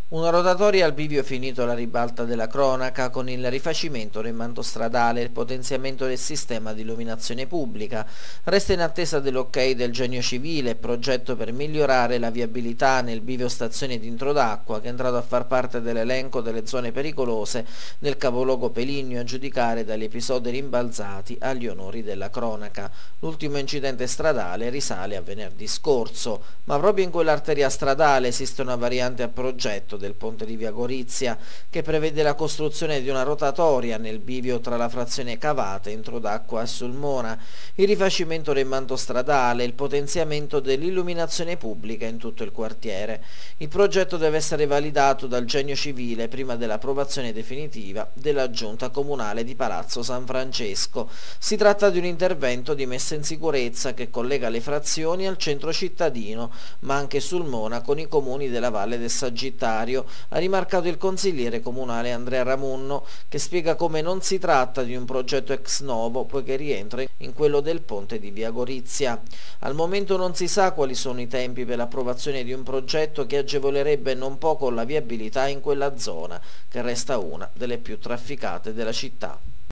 Una rotatoria al bivio finito alla ribalta della cronaca con il rifacimento del manto stradale e il potenziamento del sistema di illuminazione pubblica. Resta in attesa dell'ok del Genio Civile, progetto per migliorare la viabilità nel bivio stazione di Introdacqua, che è entrato a far parte dell'elenco delle zone pericolose nel capoluogo peligno, a giudicare dagli episodi rimbalzati agli onori della cronaca. L'ultimo incidente stradale risale a venerdì scorso, ma proprio in quell'arteria stradale esiste una variante a progetto del ponte di Via Gorizia, che prevede la costruzione di una rotatoria nel bivio tra la frazione Cavate, Introdacqua e Sulmona, il rifacimento del manto stradale e il potenziamento dell'illuminazione pubblica in tutto il quartiere. Il progetto deve essere validato dal Genio Civile prima dell'approvazione definitiva della Giunta Comunale di Palazzo San Francesco. Si tratta di un intervento di messa in sicurezza che collega le frazioni al centro cittadino, ma anche Sulmona con i comuni della Valle del Sagittario, ha rimarcato il consigliere comunale Andrea Ramunno, che spiega come non si tratta di un progetto ex novo, poiché rientra in quello del ponte di Via Gorizia. Al momento non si sa quali sono i tempi per l'approvazione di un progetto che agevolerebbe non poco la viabilità in quella zona, che resta una delle più trafficate della città.